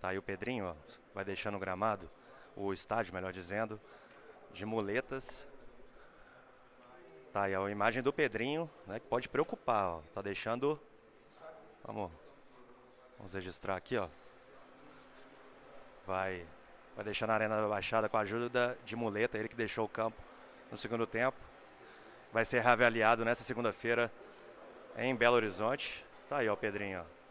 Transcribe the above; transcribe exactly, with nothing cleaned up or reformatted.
Tá aí o Pedrinho, ó, vai deixando o gramado, o estádio, melhor dizendo, de muletas. Tá aí a imagem do Pedrinho, né, que pode preocupar, ó. Tá deixando. Vamos, vamos registrar aqui, ó. Vai, vai deixar na Arena da Baixada com a ajuda de muleta, ele que deixou o campo no segundo tempo. Vai ser reavaliado nessa segunda-feira em Belo Horizonte. Tá aí, ó, o Pedrinho, ó.